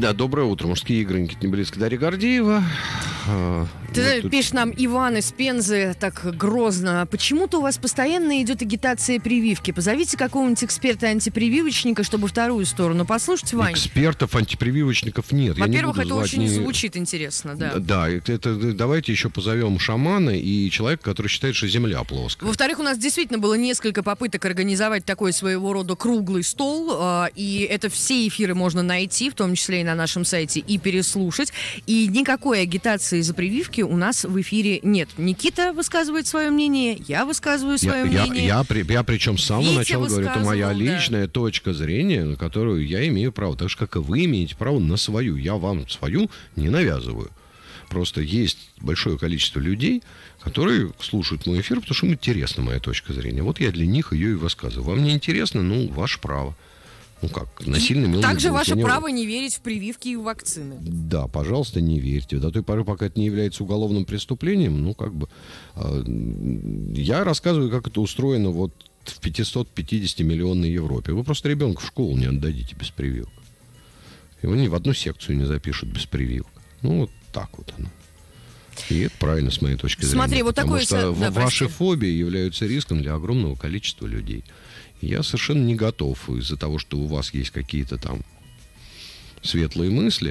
Да, доброе утро. Мужские игры, Никита Небылицкая, Дарья Гордеева. Пишет нам Иван из Пензы так грозно. Почему-то у вас постоянно идет агитация прививки. Позовите какого-нибудь эксперта-антипрививочника, чтобы вторую сторону. Послушайте, Вань. Экспертов, антипрививочников нет. Во-первых, это очень звучит интересно, да. Да, давайте еще позовем шамана и человека, который считает, что Земля плоская. Во-вторых, у нас действительно было несколько попыток организовать такой своего рода круглый стол. И это все эфиры можно найти, в том числе и на нашем сайте, и переслушать. И никакой агитации за прививки у нас в эфире нет. Никита высказывает свое мнение, я высказываю свое мнение. Я причем с самого начала говорю, это моя личная да. точка зрения, на которую я имею право. Так же, как и вы имеете право на свою. Я вам свою не навязываю. Просто есть большое количество людей, которые слушают мой эфир, потому что им интересна моя точка зрения. Вот я для них ее и высказываю. Вам не интересно? Ну, ваше право. Ну как, насильно мило. Также ваше право не верить в прививки и в вакцины. Да, пожалуйста, не верьте. До той поры, пока это не является уголовным преступлением, ну как бы... Я рассказываю, как это устроено вот в 550-миллионной Европе. Вы просто ребенка в школу не отдадите без прививок. Его ни в одну секцию не запишут без прививок. Ну вот так вот оно. И это правильно с моей точки зрения. Смотри, вот потому такое... что ваши фобии являются риском для огромного количества людей. Я совершенно не готов из-за того, что у вас есть какие-то там светлые мысли,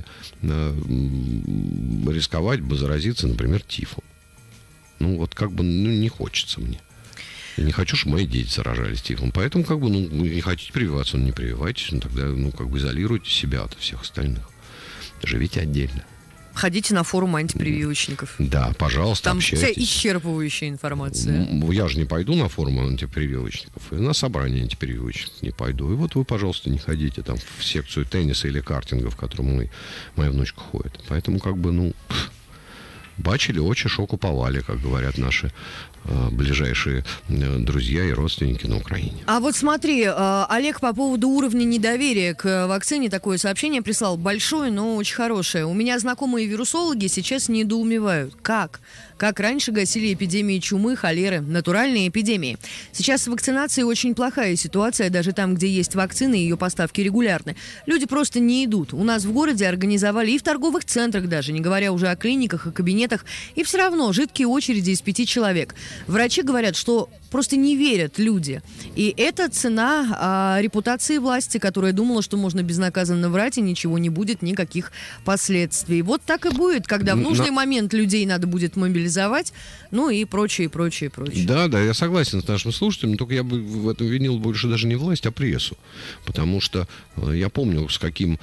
рисковать бы заразиться, например, тифом. Ну, вот как бы не хочется мне. Я не хочу, чтобы мои дети заражались тифом. Поэтому, как бы, не хотите прививаться, не прививайтесь. Тогда, как бы, изолируйте себя от всех остальных. Живите отдельно. Ходите на форум антипрививочников. Да, пожалуйста, там общайтесь. Там вся исчерпывающая информация. Я же не пойду на форум антипрививочников, и на собрание антипрививочников не пойду. И вот вы, пожалуйста, не ходите там в секцию тенниса или картинга, в которую моя внучка ходит. Поэтому, как бы, бачили очи, шоку повали, как говорят наши ближайшие друзья и родственники на Украине. А вот смотри, Олег по поводу уровня недоверия к вакцине такое сообщение прислал. Большое, но очень хорошее. У меня знакомые вирусологи сейчас недоумевают. Как раньше гасили эпидемии чумы, холеры, натуральные эпидемии. Сейчас с вакцинацией очень плохая ситуация, даже там, где есть вакцины, ее поставки регулярны. Люди просто не идут. У нас в городе организовали и в торговых центрах даже, не говоря уже о клиниках и кабинетах, и все равно жидкие очереди из 5 человек. Врачи говорят, что просто не верят люди. И это цена репутации власти, которая думала, что можно безнаказанно врать, и ничего не будет, никаких последствий. Вот так и будет, когда в нужный момент людей надо будет мобилизовать, ну и прочее. Да, я согласен с нашим слушателем, но только я бы в этом винил больше даже не власть, а прессу. Потому что я помню, с каким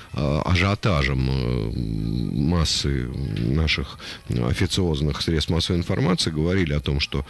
ажиотажем массы наших официозных средств массовой информации говорили о том, что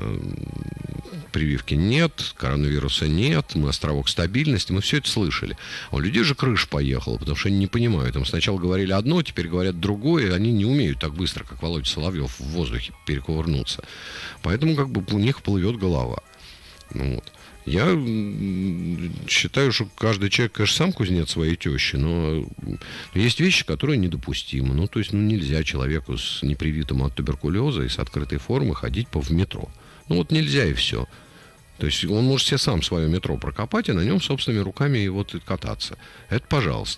прививки нет, коронавируса нет, мы островок стабильности, мы все это слышали. А у людей же крыша поехала, потому что они не понимают. Им сначала говорили одно, теперь говорят другое, и они не умеют так быстро, как Володя Соловьев, в воздухе перекувырнуться. Поэтому как бы у них плывет голова. Вот. Я считаю, что каждый человек, конечно, сам кузнец своей тещи, но есть вещи, которые недопустимы. То есть, нельзя человеку с непривитым от туберкулеза и с открытой формы ходить в метро. Нельзя, и все. То есть он может себе сам свое метро прокопать и на нем собственными руками и кататься. Это пожалуйста.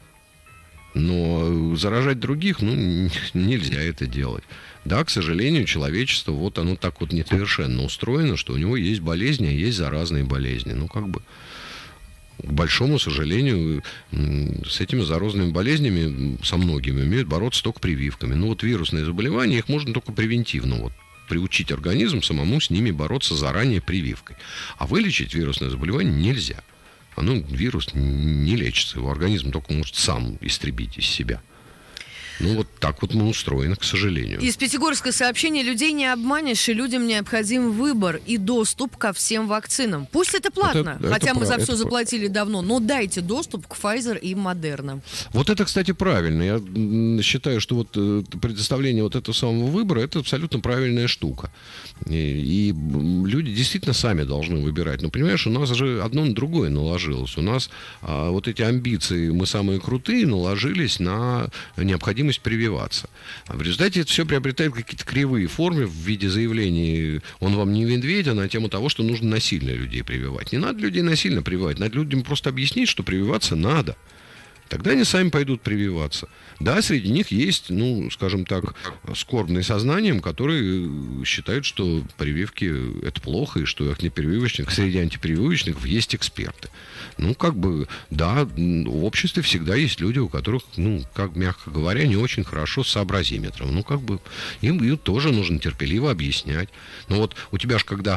Но заражать других, нельзя это делать. Да, к сожалению, человечество, оно так несовершенно устроено, что у него есть болезни, а есть заразные болезни. К большому сожалению, с этими заразными болезнями, со многими, умеют бороться только прививками. Вирусные заболевания, их можно только превентивно, приучить организм самому с ними бороться заранее прививкой. А вылечить вирусное заболевание нельзя. Вирус не лечится, его организм только может сам истребить из себя. Так мы устроены, к сожалению. Из Пятигорска сообщение: людей не обманешь, и людям необходим выбор и доступ ко всем вакцинам. Пусть это платно, хотя мы за все заплатили давно, но дайте доступ к Pfizer и Moderna. Это, кстати, правильно. Я считаю, что предоставление этого самого выбора — это абсолютно правильная штука. И люди действительно сами должны выбирать. Но, понимаешь, у нас же одно на другое наложилось. У нас эти амбиции «мы самые крутые» наложились на необходимость прививаться. А в результате это все приобретает какие-то кривые формы в виде заявлений «он вам не медведь», а на тему того, что нужно насильно людей прививать. Не надо людей насильно прививать, надо людям просто объяснить, что прививаться надо. Тогда они сами пойдут прививаться. Да, среди них есть, ну, скажем так, скорбные сознанием, которые считают, что прививки это плохо, и что среди антипрививочников есть эксперты. Ну, как бы, да, в обществе всегда есть люди, у которых, ну, как мягко говоря, не очень хорошо с сообразиметром. Ну, как бы, им тоже нужно терпеливо объяснять. Но вот у тебя же, когда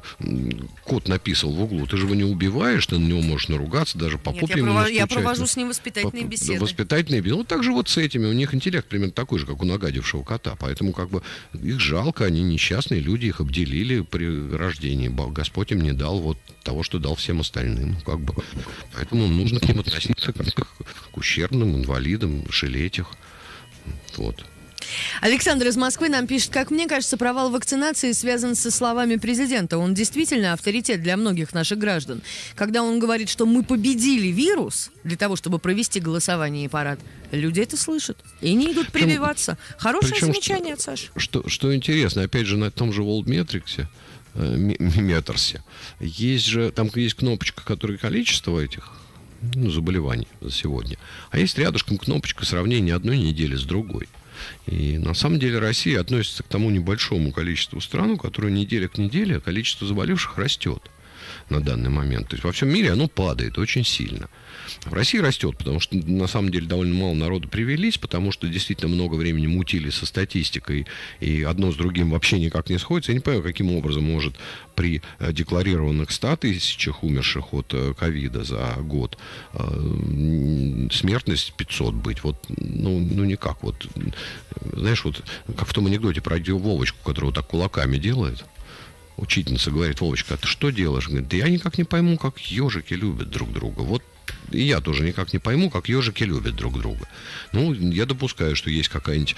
кот написал в углу, ты же его не убиваешь, ты на него можешь наругаться, даже по попе ему настучать. Я провожу с ним воспитательные беседы. Воспитательные беседы. Ну, так же вот с этими. У них интеллект примерно такой же, как у нагадившего кота. Поэтому, как бы, их жалко, они несчастные люди, их обделили при рождении. Господь им не дал вот того, что дал всем остальным. Как бы. Поэтому нужно к ним относиться как к ущербным инвалидам, жалеть их. Вот. Александр из Москвы нам пишет: как мне кажется, провал вакцинации связан со словами президента. Он действительно авторитет для многих наших граждан. Когда он говорит, что мы победили вирус для того, чтобы провести голосование и парад, люди это слышат и не идут прививаться. Хорошее замечание от Саши. Что интересно, опять же, на том же Волдметриксе, Метрсе, есть же, там есть кнопочка, которая количество этих заболеваний за сегодня, а есть рядышком кнопочка сравнения одной недели с другой. И на самом деле Россия относится к тому небольшому количеству стран, у которой неделя к неделе количество заболевших растет на данный момент. То есть во всем мире оно падает очень сильно. В России растет, потому что на самом деле довольно мало народу привились, потому что действительно много времени мутили со статистикой, и одно с другим вообще никак не сходится. Я не понимаю, каким образом может при декларированных 100 тысячах умерших от ковида за год смертность 500 быть. Вот, ну никак. Вот, знаешь, вот как в том анекдоте про Вовочку, которого так кулаками делает. Учительница говорит: Вовочка, а ты что делаешь? Говорит: да я никак не пойму, как ежики любят друг друга. Вот и я тоже никак не пойму, как ежики любят друг друга. Ну, я допускаю, что есть какая-нибудь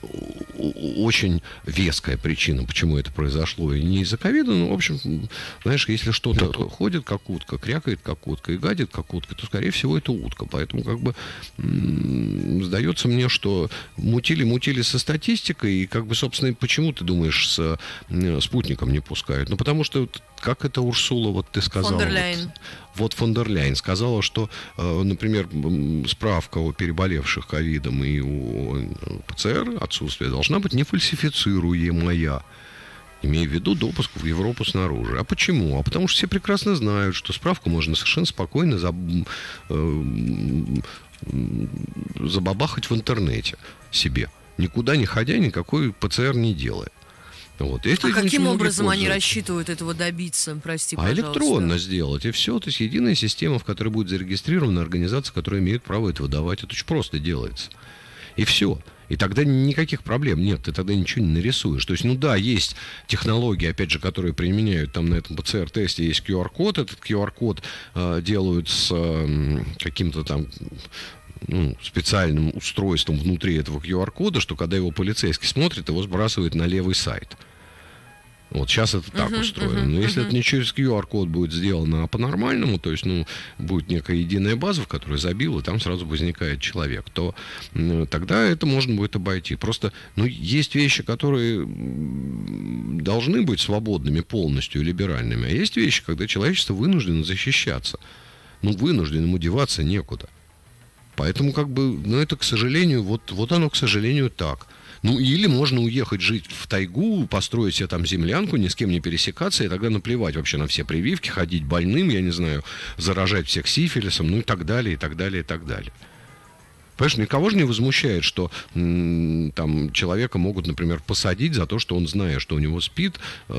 очень веская причина, почему это произошло. И не из-за ковида, но, в общем, знаешь, если что-то ходит, как утка, крякает, как утка, и гадит, как утка, то, скорее всего, это утка. Поэтому, как бы, сдается мне, что мутили со статистикой, и, как бы, собственно, почему, ты думаешь, с спутником не пускают? Ну, потому что, как это Урсула, вот ты сказала... Фон дер Ляйен. Вот фон дер Ляйен сказала, что, например, справка о переболевших ковидом и у ПЦР отсутствие должна быть нефальсифицируемая, имея в виду допуск в Европу снаружи. А почему? А потому что все прекрасно знают, что справку можно совершенно спокойно забабахать в интернете себе, никуда не ходя, никакой ПЦР не делая. Вот. А каким образом они рассчитывают этого добиться? Прости, пожалуйста. Электронно сделать, и все. То есть единая система, в которой будет зарегистрирована организация, которая имеет право это выдавать. Это очень просто делается. И все. И тогда никаких проблем нет, ты тогда ничего не нарисуешь. То есть, ну да, есть технологии, опять же, которые применяют там на этом ПЦР-тесте, есть QR-код. Этот QR-код делают с каким-то там специальным устройством внутри этого QR-кода, что когда его полицейский смотрит, его сбрасывает на левый сайт. Вот сейчас это так устроено. Но если это не через QR-код будет сделано, а по-нормальному, то есть, будет некая единая база, в которой забил, и там сразу возникает человек, то тогда это можно будет обойти. Просто, есть вещи, которые должны быть свободными полностью, либеральными, а есть вещи, когда человечество вынуждено защищаться. Вынуждено, ему деваться некуда. Поэтому, как бы, это, к сожалению, вот оно, к сожалению, так. Или можно уехать жить в тайгу, построить себе там землянку, ни с кем не пересекаться, и тогда наплевать вообще на все прививки, ходить больным, я не знаю, заражать всех сифилисом, и так далее, и так далее, и так далее. Понимаешь, никого же не возмущает, что там человека могут, например, посадить за то, что он, зная, что у него СПИД,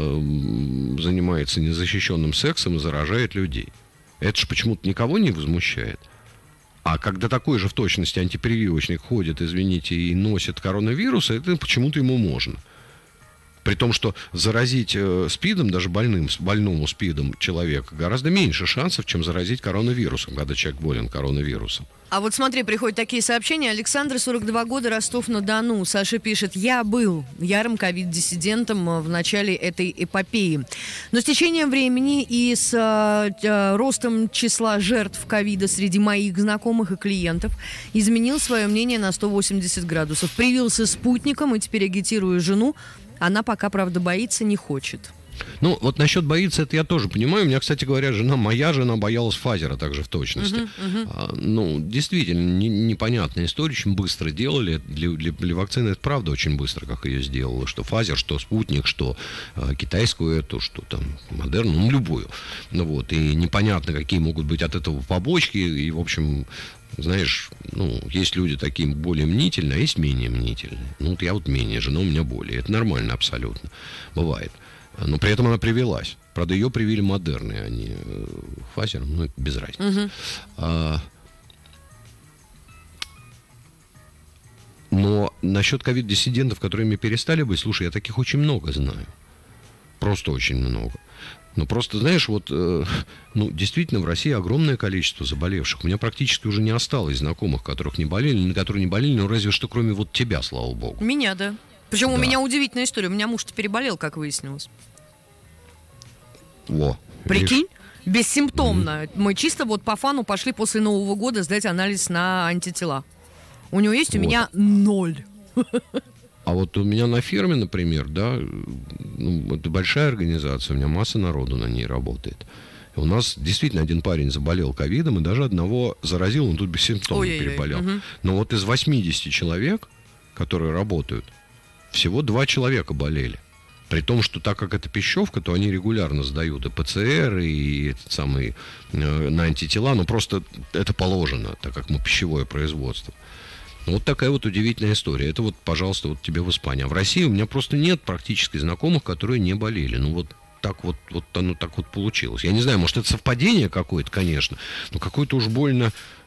занимается незащищенным сексом и заражает людей. Это же почему-то никого не возмущает. А когда такой же в точности антипрививочник ходит, извините, и носит коронавирус, это почему-то ему можно. При том, что заразить СПИДом, даже больному СПИДом человека, гораздо меньше шансов, чем заразить коронавирусом, когда человек болен коронавирусом. А вот смотри, приходят такие сообщения. Александр, 42 года, Ростов-на-Дону. Саша пишет: я был ярым ковид-диссидентом в начале этой эпопеи. Но с течением времени и с ростом числа жертв ковида среди моих знакомых и клиентов изменил свое мнение на 180 градусов. Привился спутником и теперь агитирую жену. Она пока, правда, боится, не хочет. Ну, вот насчет боится, это я тоже понимаю. У меня, кстати говоря, моя жена боялась Pfizer также в точности. Ну, действительно, непонятная история. Очень быстро делали. Для вакцины это правда очень быстро, как ее сделала. Что Pfizer, что Спутник, что китайскую эту, что там Модерну, ну, любую. Ну, вот. И непонятно, какие могут быть от этого побочки. И, в общем... Знаешь, ну, есть люди такие более мнительные, а есть менее мнительные. Ну, вот я вот менее, жена у меня более. Это нормально абсолютно. Бывает. Но при этом она привилась. Правда, ее привили Модерной, а не Pfizer. Ну, это без разницы. Но насчет ковид-диссидентов, которыми перестали быть, слушай, я таких очень много знаю. Просто очень много. Ну, просто, знаешь, вот, ну, действительно, в России огромное количество заболевших. У меня практически уже не осталось знакомых, которые не болели, ну, разве что кроме вот тебя, слава богу. Меня, да. Причем да. У меня удивительная история. У меня муж-то переболел, как выяснилось. Во. Прикинь? Бессимптомно. Мы чисто вот по фану пошли после Нового года сдать анализ на антитела. У него есть, у меня 0. А вот у меня на фирме, например, да, ну, это большая организация, у меня масса народу на ней работает. И у нас действительно один парень заболел ковидом, и даже одного заразил, он тут бессимптомно переболел. Но вот из 80 человек, которые работают, всего 2 человека болели. При том, что так как это пищевка, то они регулярно сдают и ПЦР, и этот самый, на антитела, но просто это положено, так как мы пищевое производство. Вот такая вот удивительная история. Это вот, пожалуйста, вот тебе в Испании. А в России у меня просто нет практически знакомых, которые не болели. Ну вот так вот оно так вот получилось. Я не знаю, может, это совпадение какое-то, конечно, но какое-то уж больно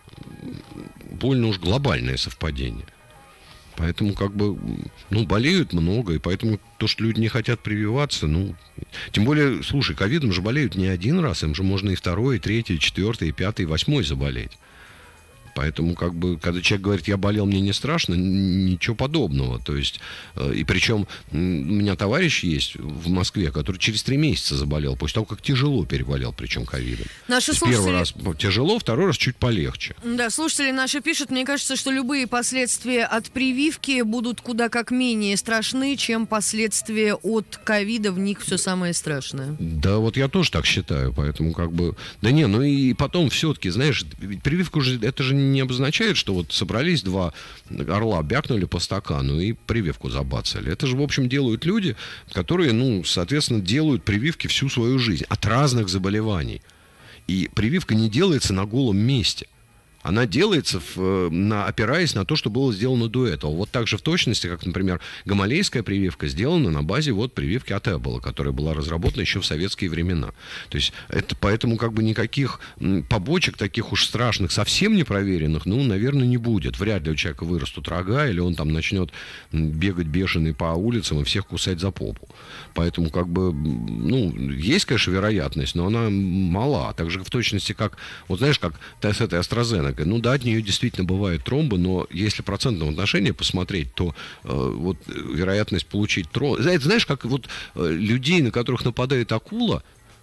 уж глобальное совпадение. Поэтому как бы, ну, болеют много, и поэтому то, что люди не хотят прививаться, ну, тем более, слушай, ковидом же болеют не один раз, им же можно и 2, и 3, и 4, и 5, и 8 заболеть. Поэтому, как бы, когда человек говорит, я болел, мне не страшно, ничего подобного. То есть, и причем у меня товарищ есть в Москве, который через 3 месяца заболел, после того, как тяжело переболел, причем ковидом. Первый раз тяжело, второй раз чуть полегче. Да, слушатели наши пишут, мне кажется, что любые последствия от прививки будут куда как менее страшны, чем последствия от ковида, в них все самое страшное. Да, вот я тоже так считаю, поэтому как бы... Да не, ну и потом все-таки, знаешь, прививка уже, это же не обозначает, что вот собрались 2 орла, бякнули по стакану и прививку забацали. Это же, в общем, делают люди, которые, ну, соответственно, делают прививки всю свою жизнь от разных заболеваний. И прививка не делается на голом месте. Она делается, опираясь на то, что было сделано до этого. Вот так же в точности, как, например, гамалейская прививка сделана на базе вот прививки от Эбола, которая была разработана еще в советские времена. То есть это поэтому как бы никаких побочек таких уж страшных, совсем непроверенных, ну, наверное, не будет. Вряд ли у человека вырастут рога, или он там начнет бегать бешеный по улицам и всех кусать за попу. Поэтому как бы, ну, есть, конечно, вероятность, но она мала. Так же в точности, как, вот знаешь, как с этой AstraZeneca. Ну да, от нее действительно бывают тромбы, но если процентном отношении посмотреть, то вот вероятность получить тромб... Знаешь, как вот людей, на которых нападает акула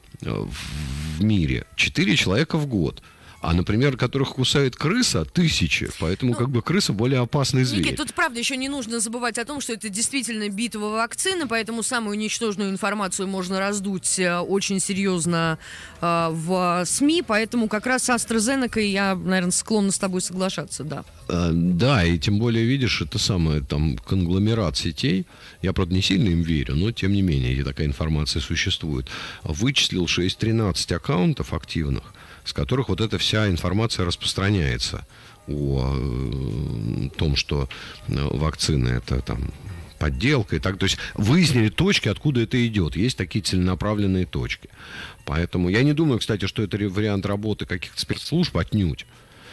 в мире, 4 человека в год. А, например, которых кусает крыса, 1000. Поэтому, как бы, крыса более опасный зверь. Никит, тут, правда, еще не нужно забывать о том, что это действительно битва вакцины, поэтому самую ничтожную информацию можно раздуть очень серьезно в СМИ. Поэтому как раз с AstraZeneca я, наверное, склонна с тобой соглашаться, да. Да, и тем более, видишь, это самое, там, конгломерат сетей. Я, правда, не сильно им верю, но, тем не менее, и такая информация существует. Вычислил, что есть 13 аккаунтов активных, с которых вот эта вся информация распространяется о том, что вакцины это там подделка и так. То есть выяснили точки, откуда это идет. Есть такие целенаправленные точки. Поэтому я не думаю, кстати, что это вариант работы каких-то спецслужб отнюдь.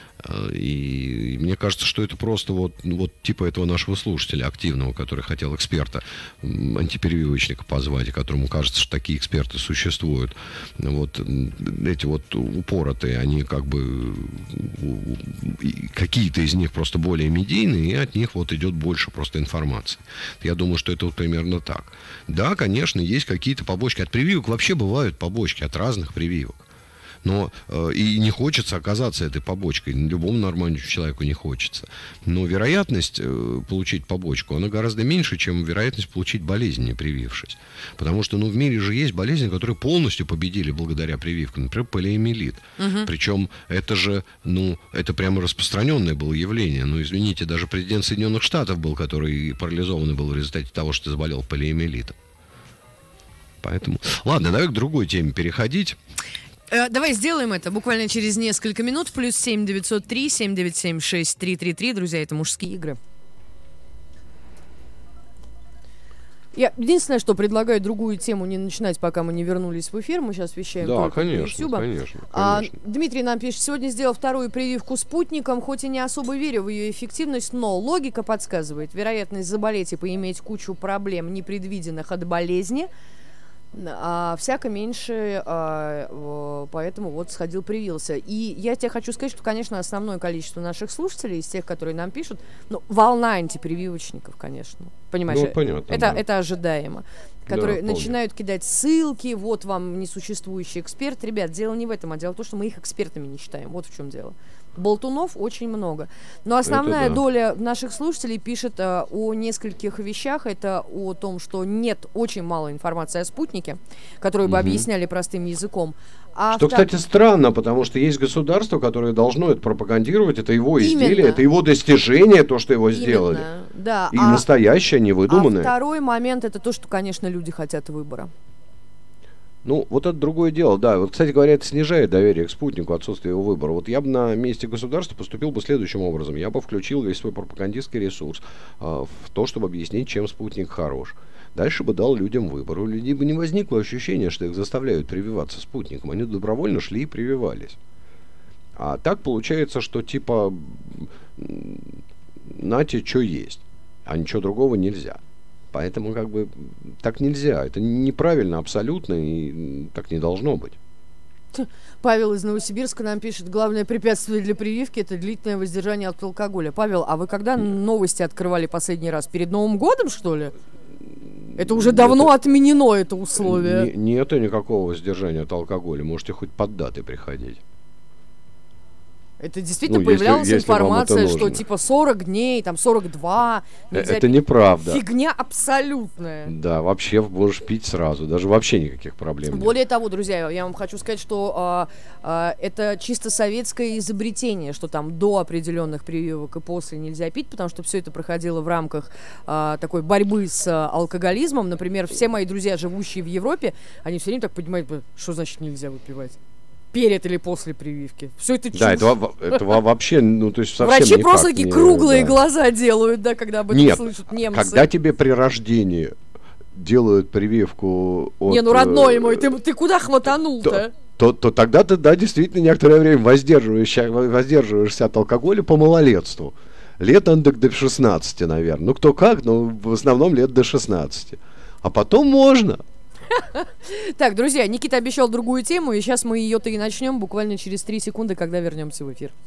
И мне кажется, что это просто вот типа этого нашего слушателя активного, который хотел эксперта, антиперевивочника позвать, и которому кажется, что такие эксперты существуют. Вот эти вот упоротые, они как бы какие-то из них просто более медийные, и от них вот идет больше просто информации. Я думаю, что это вот примерно так. Да, конечно, есть какие-то побочки. От прививок вообще бывают побочки, от разных прививок. Но и не хочется оказаться этой побочкой. Любому нормальному человеку не хочется. Но вероятность получить побочку, она гораздо меньше, чем вероятность получить болезнь, не привившись. Потому что, в мире же есть болезни, которые полностью победили благодаря прививкам. Например, полиомиелит. Причем это же, это прямо распространенное было явление. Извините, даже президент Соединенных Штатов был, который парализованный был в результате того, что заболел полиомиелитом. Поэтому... Ладно, давай к другой теме переходить. Давай сделаем это буквально через несколько минут. +7 903 797 6333. Друзья, это «Мужские игры». Я единственное, что предлагаю другую тему не начинать, пока мы не вернулись в эфир. Мы сейчас вещаем только с Ютуба. Конечно. Дмитрий нам пишет: сегодня сделал вторую прививку спутником, хоть и не особо верю в ее эффективность, но логика подсказывает, вероятность заболеть и поиметь кучу проблем, непредвиденных от болезни, всяко меньше, поэтому сходил, привился. И я тебе хочу сказать, что, конечно, основное количество наших слушателей, из тех, которые нам пишут, волна антипрививочников, конечно. Понимаешь, понятно, это ожидаемо. Которые начинают кидать ссылки, вот вам несуществующий эксперт. Ребят, дело не в этом, а дело в том, что мы их экспертами не считаем. Вот в чем дело. Болтунов очень много. Но основная доля наших слушателей пишет о нескольких вещах. Это о том, что нет очень мало информации о спутнике, которую бы объясняли простым языком. Кстати, странно, потому что есть государство, которое должно это пропагандировать. Это его изделие, это его достижение, то, что его сделали. Да. И настоящее, не выдуманное. А второй момент — это то, что, конечно, люди хотят выбора. Вот это другое дело, да. Кстати говоря, это снижает доверие к спутнику, отсутствие его выбора. Я бы на месте государства поступил бы следующим образом. Я бы включил весь свой пропагандистский ресурс в то, чтобы объяснить, чем спутник хорош. Дальше бы дал людям выбор. У людей бы не возникло ощущения, что их заставляют прививаться спутником. Они добровольно шли и прививались. А так получается, что нате, что есть, а ничего другого нельзя. Поэтому так нельзя. Это неправильно абсолютно, и так не должно быть. Павел из Новосибирска нам пишет: главное препятствие для прививки — это длительное воздержание от алкоголя. Павел, а вы когда новости открывали последний раз? Перед Новым годом, что ли? Это уже давно отменено, это условие. Нет никакого воздержания от алкоголя. Можете хоть под даты приходить. Это действительно появлялась информация, что 40 дней, 42. Это неправда. Фигня абсолютная. Да, вообще можешь пить сразу, даже вообще никаких проблем нет. Более того, друзья, я вам хочу сказать, что это чисто советское изобретение, что до определенных прививок и после нельзя пить, потому что все это проходило в рамках такой борьбы с алкоголизмом. Например, все мои друзья, живущие в Европе, они все время так понимают, что значит нельзя выпивать. Перед или после прививки. Все это чушь. Да, это вообще, то есть совсем врачи просто такие круглые глаза делают, когда об этом слышат немцы. Когда тебе при рождении делают прививку от... родной мой, ты куда хватанул-то? То тогда ты, действительно некоторое время воздерживаешься от алкоголя по малолетству. Лет до 16, наверное. Кто как, но в основном лет до 16. А потом можно. Так, друзья, Никита обещал другую тему, и сейчас мы ее-то и начнем буквально через 3 секунды, когда вернемся в эфир.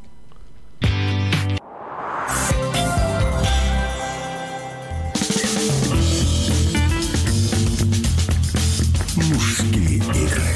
Мужские игры.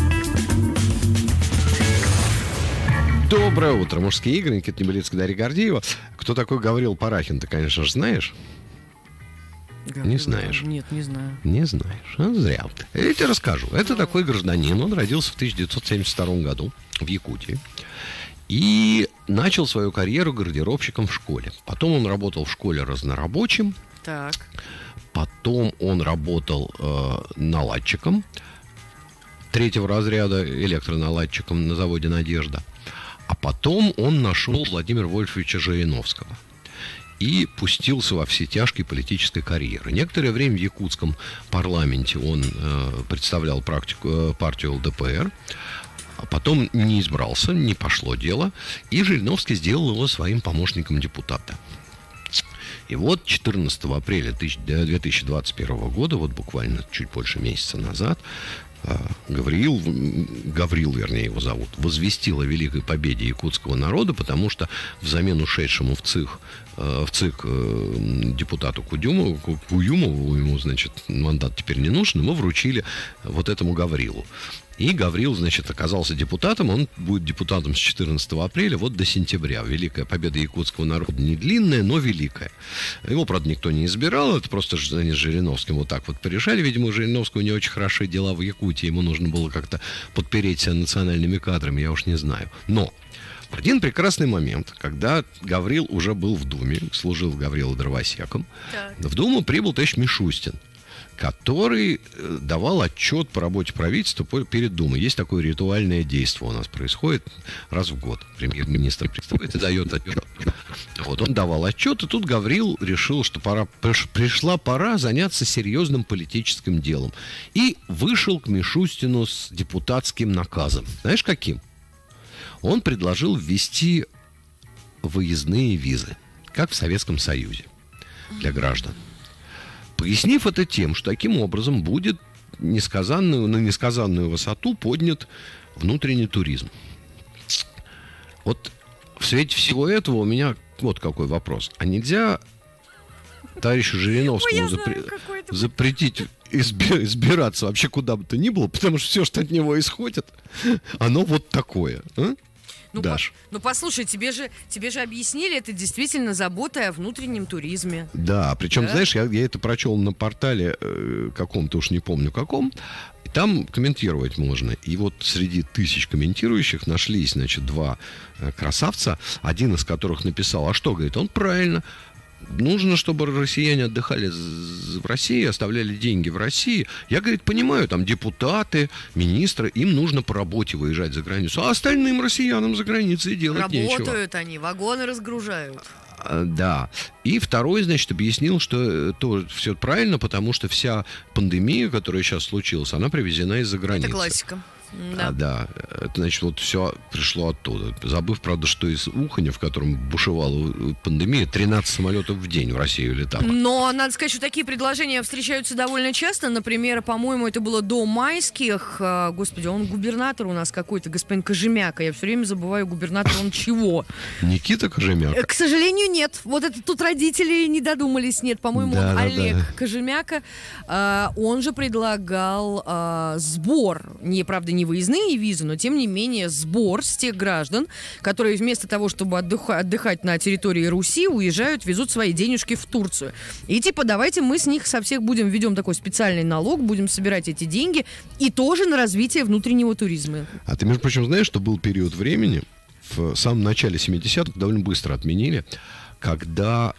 Доброе утро, «Мужские игры». Никита Небылицкий, Дарья Гордеева. Кто такой Гаврил Парахин, ты, конечно же, знаешь? Не знаешь? Нет, не знаю. Не знаешь? Зря. Я тебе расскажу. Это такой гражданин. Он родился в 1972 году в Якутии. И начал свою карьеру гардеробщиком в школе. Потом он работал в школе разнорабочим. Так. Потом он работал наладчиком 3-го разряда, электроналадчиком на заводе «Надежда». А потом он нашел Владимира Вольфовича Жириновского и пустился во все тяжкие политической карьеры. Некоторое время в якутском парламенте он представлял партию ЛДПР, а потом не избрался, не пошло дело, и Жириновский сделал его своим помощником депутата. И 14 апреля 2021 года, буквально чуть больше месяца назад, Гаврил, вернее, его зовут, возвестил о великой победе якутского народа, потому что взамен ушедшему в ЦИК депутату Куюмову, ему, мандат теперь не нужен, ему вручили этому Гаврилу. И Гаврил, значит, оказался депутатом. Он будет депутатом с 14 апреля вот до сентября. Великая победа якутского народа не длинная, но великая. Его, правда, никто не избирал. Это просто они с Жириновским вот так вот порешали. Видимо, у Жириновского не очень хорошие дела в Якутии. Ему нужно было как-то подпереть себя национальными кадрами, я уж не знаю. Но в один прекрасный момент, когда Гаврил уже был в Думе, служил Гаврил дровосеком, в Думу прибыл товарищ Мишустин, который давал отчет по работе правительства перед Думой. Есть такое ритуальное действие у нас происходит раз в год. Премьер-министр представляет и дает отчет. Вот он давал отчет, и тут Гаврил решил, что пришла пора заняться серьезным политическим делом. И вышел к Мишустину с депутатским наказом. Знаешь, каким? Он предложил ввести выездные визы, как в Советском Союзе, для граждан. Пояснив это тем, что таким образом будет на несказанную высоту поднят внутренний туризм. Вот в свете всего этого у меня вот какой вопрос. А нельзя товарищу Жириновскому запретить избираться вообще куда бы то ни было, потому что все, что от него исходит, оно вот такое, а? Ну, послушай, тебе же объяснили, это действительно забота о внутреннем туризме. Да, причем, знаешь, я это прочел на портале каком-то, уж не помню каком, и там комментировать можно. И вот среди тысяч комментирующих нашлись, значит, два красавца, один из которых написал, а что, говорит, он правильно. Нужно, чтобы россияне отдыхали в России, оставляли деньги в России. Я, говорит, понимаю, там депутаты, министры, им нужно по работе выезжать за границу, а остальным россиянам за границей делать нечего. Работают они, вагоны разгружают. Да. И второй, значит, объяснил, что то все правильно, потому что вся пандемия, которая сейчас случилась, она привезена из-за границы. Это классика. Да. Это, значит, вот все пришло оттуда. Забыв, правда, что из Уханя, в котором бушевала пандемия, 13 самолетов в день в Россию летало. Но, надо сказать, что такие предложения встречаются довольно часто. Например, по-моему, это было до майских. Господи, он губернатор у нас какой-то, господин Кожемяка. Я все время забываю, губернатор он чего. Никита Кожемяка? К сожалению, нет. Вот это тут родители не додумались. Нет, по-моему, Олег Кожемяка. Он же предлагал сбор, правда, не выездные визы, но тем не менее сбор с тех граждан, которые вместо того, чтобы отдыхать на территории Руси, уезжают, везут свои денежки в Турцию. И типа давайте мы с них со всех ведем такой специальный налог, будем собирать эти деньги и тоже на развитие внутреннего туризма. А ты, между прочим, знаешь, что был период времени, в самом начале 70-х, довольно быстро отменили, когда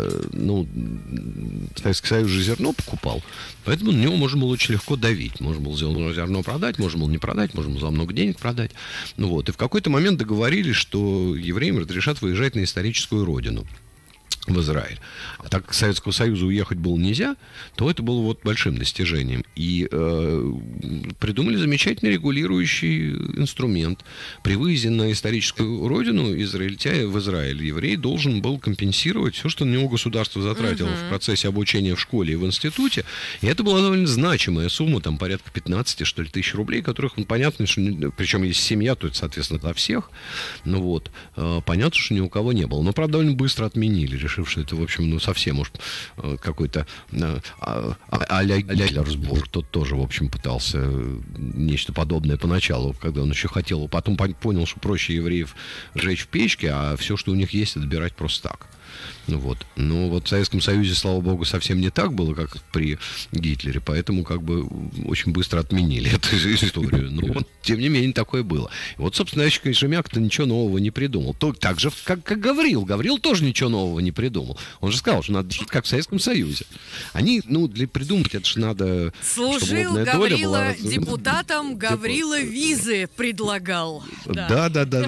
Советский Союз же зерно покупал, поэтому на него можно было очень легко давить. Можно было зерно продать, можно было не продать, можно было за много денег продать. И в какой-то момент договорились, что евреям разрешат выезжать на историческую родину, в Израиль. А так как Советского Союза уехать было нельзя, то это было большим достижением. И придумали замечательный регулирующий инструмент. При выезде на историческую родину в Израиль, еврей должен был компенсировать все, что на него государство затратило в процессе обучения в школе и в институте. И это была довольно значимая сумма, там порядка 15, что ли, тысяч рублей, которых, понятно, что, причем если семья, то это, соответственно, для всех. Понятно, что ни у кого не было. Но, правда, довольно быстро отменили, решив, что это, в общем, совсем уж какой-то а-ля Гитлер-сбор. Тот тоже, в общем, пытался нечто подобное поначалу, когда он еще хотел. Потом понял, что проще евреев сжечь в печке, а все, что у них есть, отбирать просто так. Но в Советском Союзе, слава богу, совсем не так было, как при Гитлере, поэтому очень быстро отменили эту историю. Но, тем не менее, такое было. И собственно, Кожемяка-то ничего нового не придумал. Так же, как Гаврил. Гаврил тоже ничего нового не придумал. Он же сказал, что надо жить как в Советском Союзе. Они, для придумать, это же надо... Служил Гаврила депутатом, Гаврила визы предлагал. Да.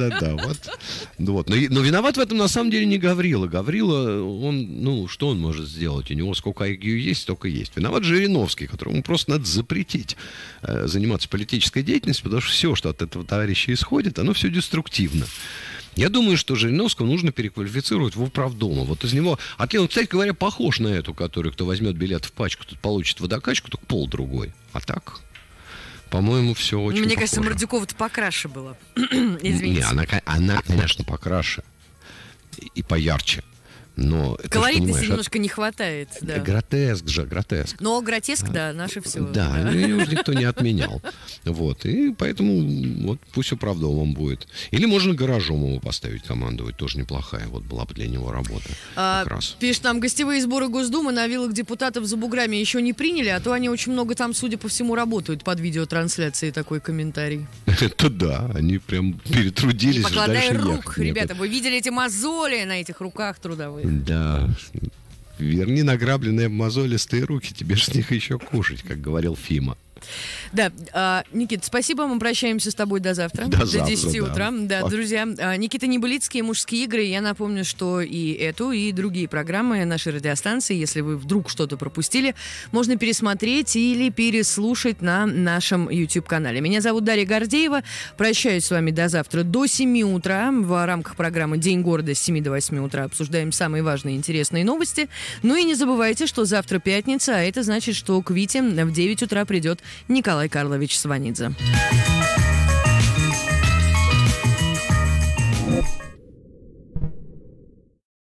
Но виноват в этом, на самом деле, не Гаврила. Гаврила, он, что он может сделать? У него сколько IQ есть, столько есть. Виноват Жириновский, которому просто надо запретить заниматься политической деятельностью, потому что все, что от этого товарища исходит, оно все деструктивно. Я думаю, что Жириновского нужно переквалифицировать в управдома. Из него... Он, кстати говоря, похож на эту, кто возьмет билет в пачку, тот получит водокачку, только пол другой. А так... По-моему, все очень Мне похоже. кажется, Мордюкова-то покраше было. Извините. Не, она, конечно, покраше и поярче. Но колоритности немножко не хватает. Да. Гротеск же, гротеск. Но гротеск, да, наше все. Да, ее уже никто не отменял. Вот, и поэтому вот пусть управдомом будет. Или можно гаражом его поставить, командовать, тоже неплохая. Вот была бы для него работа. Как раз. Пишет нам, гостевые сборы Госдумы на виллах депутатов за буграми еще не приняли, а то они очень много там, судя по всему, работают под видеотрансляцией, такой комментарий. Это да, они прям перетрудились. Не покладая рук, ребята, вы видели эти мозоли на этих руках трудовых? Да, верни награбленные мозолистые руки, тебе же с них еще кушать, как говорил Фима. Да, Никит, спасибо, мы прощаемся с тобой до завтра. До 10 утра. Да, друзья, Никита Небылицкий, «Мужские игры». Я напомню, что и эту, и другие программы нашей радиостанции, если вы вдруг что-то пропустили, можно пересмотреть или переслушать на нашем YouTube-канале. Меня зовут Дарья Гордеева. Прощаюсь с вами до завтра до 7 утра. В рамках программы «День города» с 7 до 8 утра обсуждаем самые важные и интересные новости. Ну и не забывайте, что завтра пятница, а это значит, что к Вите в 9 утра придет Николай Карлович Сванидзе.